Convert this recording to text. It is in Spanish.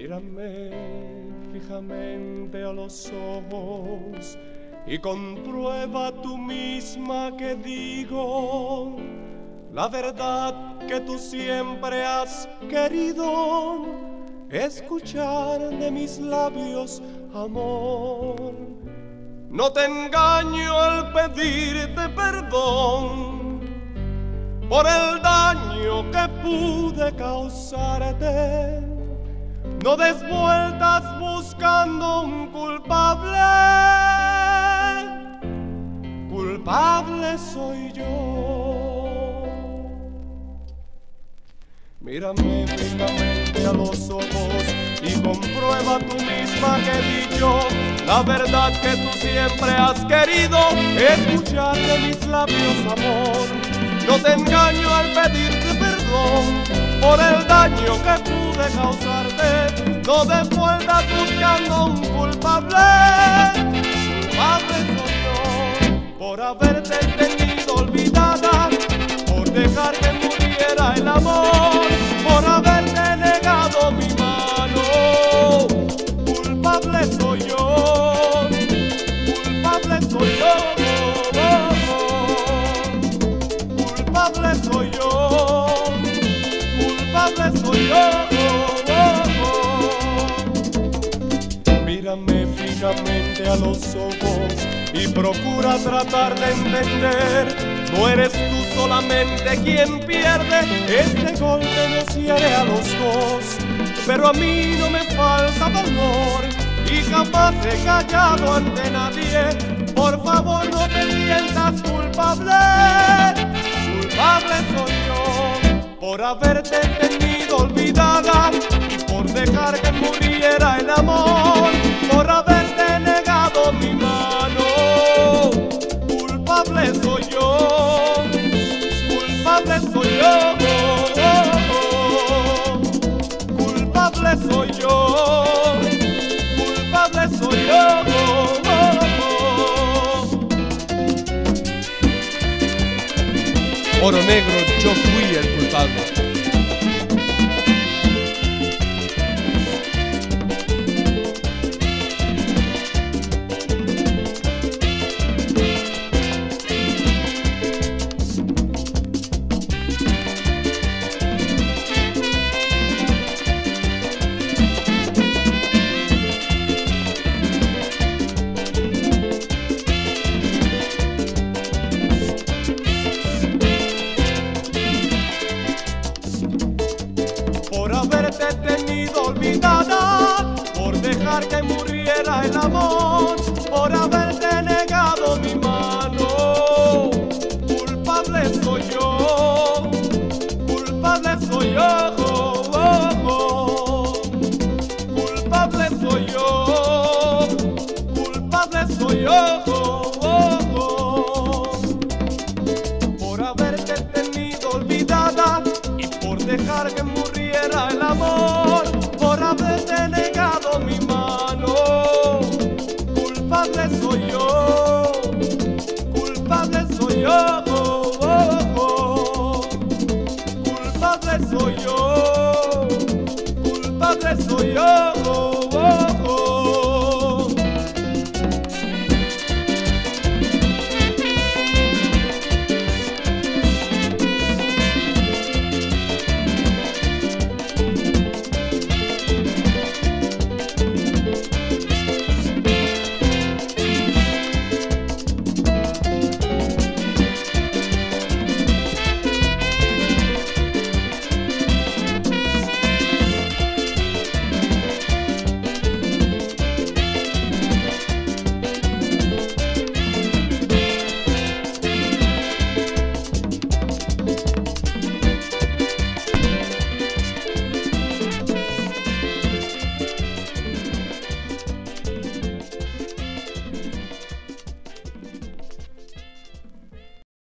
Mírame fijamente a los ojos y comprueba tú misma que digo la verdad que tú siempre has querido escuchar de mis labios, amor. No te engaño al pedirte perdón por el daño que pude causarte. No des vueltas buscando un culpable, culpable soy yo. Mírame fijamente a los ojos y comprueba tú misma que he dicho la verdad que tú siempre has querido escuchar de mis labios, amor. No te engaño al pedirte perdón por el daño que pude causarte. No des vueltas buscando un culpable, culpable soy yo por haberte tenido olvidada, por dejar que muriera el amor, por haberte negado mi mano. Culpable soy yo, culpable soy yo, culpable soy yo, culpable soy yo. Mírame fijamente a los ojos y procura tratar de entender. No eres tú solamente quien pierde, este golpe nos hiere a los dos. Pero a mí no me falta valor y jamás he callado ante nadie. Por favor no te sientas culpable, culpable soy yo por haberte tenido olvidada y por dejar que muriera el amor, por haberte negado mi mano. Culpable soy yo, culpable soy yo, culpable soy yo, culpable soy yo. Oro Negro, yo fui el culpable. Por haberte tenido olvidada, por dejar que muriera el amor, por haberte negado mi mano. Culpable soy yo, culpable soy yo, culpable soy yo, culpable soy yo. Por haberte tenido olvidada y por dejar que muriera el amor, por haberte negado mi mano. Culpable soy yo, culpable soy yo, culpable soy yo, culpable soy yo.